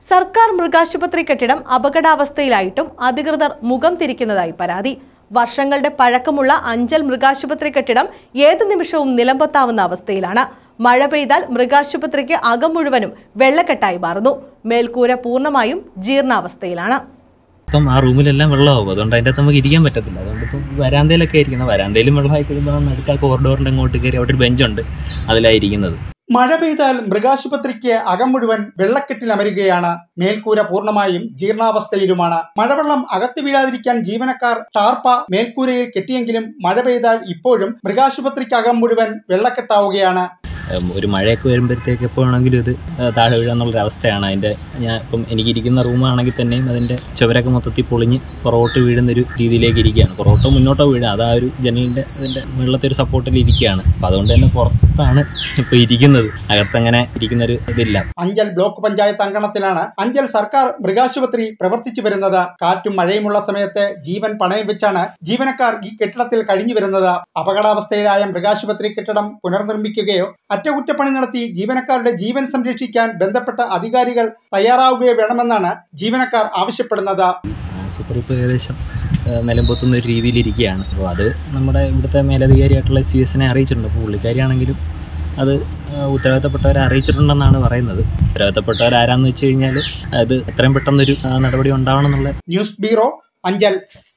സർക്കാർ മൃഗാശുപത്രി കെട്ടിടം അപകടാവസ്ഥയിലായിട്ടും അധികൃതർ മുഖം തിരിക്കുന്നതായി പരാതി. വർഷങ്ങളുടെ പഴക്കമുള്ള അഞ്ചൽ മൃഗാശുപത്രി കെട്ടിടം ഏതു നിമിഷവും നിലംപൊത്താവുന്ന അവസ്ഥയിലാണ്. മഴ പെയ്താൽ മൃഗാശുപത്രിക്ക് അകം മുഴുവനും വെള്ളക്കെട്ടായി മാറുന്നു. മേൽക്കൂര പൂർണ്ണമായും ജീർണാവസ്ഥയിലാണ്. ആ റൂമിലെല്ലാം വെള്ളമാകും. അതുകൊണ്ട് അതിൻ്റെ അകത്ത് നമുക്ക് ഇരിക്കാൻ പറ്റത്തില്ല. അതുകൊണ്ട് ഇപ്പം വരാന്തയിലൊക്കെ ഇരിക്കുന്നത്. വരാന്തയിലും വെള്ളമായി കഴിയുമ്പോൾ നടുക്കാ കോറിഡോറിൻ്റെ അങ്ങോട്ട് കയറി അവിടെ ഒരു ബെഞ്ചുണ്ട്, അതിലായിരിക്കുന്നത്. മഴ പെയ്താൽ മൃഗാശുപത്രിക്ക് അകം മുഴുവൻ വെള്ളക്കെട്ടിൽ അമരുകയാണ്. മേൽക്കൂര പൂർണ്ണമായും ജീർണാവസ്ഥയിലുമാണ്. മഴവെള്ളം അകത്ത് വീഴാതിരിക്കാൻ ജീവനക്കാർ ടാർപ്പ മേൽക്കൂരയിൽ കെട്ടിയെങ്കിലും മഴ പെയ്താൽ ഇപ്പോഴും മൃഗാശുപത്രിക്ക് അകം മുഴുവൻ വെള്ളക്കെട്ടാവുകയാണ്. ഒരു മഴയൊക്കെ വരുമ്പോഴത്തേക്ക് എപ്പോഴാണെങ്കിലും ഇത് താഴെ വീഴാന്നുള്ളൊരവസ്ഥയാണ്. ഇപ്പം എനിക്കിരിക്കുന്ന റൂമാണെങ്കിൽ തന്നെയും അതിൻ്റെ ചുവരൊക്കെ മൊത്തത്തിൽ പൊളിഞ്ഞ് പുറകോട്ട് വീഴുന്നൊരു രീതിയിലേക്ക് ഇരിക്കുകയാണ്. പുറകോട്ടോ മുന്നോട്ടോ വീഴുക, അതാ ഒരു ജനലിൻ്റെ അതിൻ്റെ മുകളിലത്തെ ഒരു സപ്പോർട്ടിൽ ഇരിക്കുകയാണ്. അപ്പം അതുകൊണ്ട് തന്നെ പുറത്താണ് ഇപ്പോൾ ഇരിക്കുന്നത്. അകത്തങ്ങനെ ഇരിക്കുന്നൊരു ഇതില്ല. അഞ്ചൽ ബ്ലോക്ക് പഞ്ചായത്ത് അങ്കണത്തിലാണ് അഞ്ചൽ സർക്കാർ മൃഗാശുപത്രി പ്രവർത്തിച്ചു വരുന്നത്. കാറ്റും മഴയുമുള്ള സമയത്ത് ജീവൻ പണയം വെച്ചാണ് ജീവനക്കാർ ഈ കെട്ടിടത്തിൽ കഴിഞ്ഞു വരുന്നത്. അപകടാവസ്ഥയിലായ മൃഗാശുപത്രി കെട്ടിടം പുനർനിർമ്മിക്കുകയോ അറ്റകുറ്റപ്പണി നടത്തി ജീവനക്കാരുടെ ജീവൻ സംരക്ഷിക്കാൻ ബന്ധപ്പെട്ട അധികാരികൾ തയ്യാറാവുകയോ വേണമെന്നാണ് ജീവനക്കാർ ആവശ്യപ്പെടുന്നത്. ആശുപത്രി ഇപ്പോൾ ഏകദേശം നിലംപൊത്തുന്ന ഒരു രീതിയിലിരിക്കുകയാണ്. അപ്പോൾ അത് നമ്മുടെ ഇവിടുത്തെ മേലധികാരിയായിട്ടുള്ള CS അറിയിച്ചിട്ടുണ്ട്. അപ്പോൾ പുള്ളിക്കാരിയാണെങ്കിലും അത് ഉത്തരവാദിത്തപ്പെട്ടവരെ അറിയിച്ചിട്ടുണ്ടെന്നാണ് പറയുന്നത്. ഉത്തരവാദിത്തപ്പെട്ടവരാരാന്ന് വെച്ച് കഴിഞ്ഞാൽ അത് എത്രയും പെട്ടെന്നൊരു നടപടി ഉണ്ടാവണം എന്നുള്ള. News bureau, Anchal.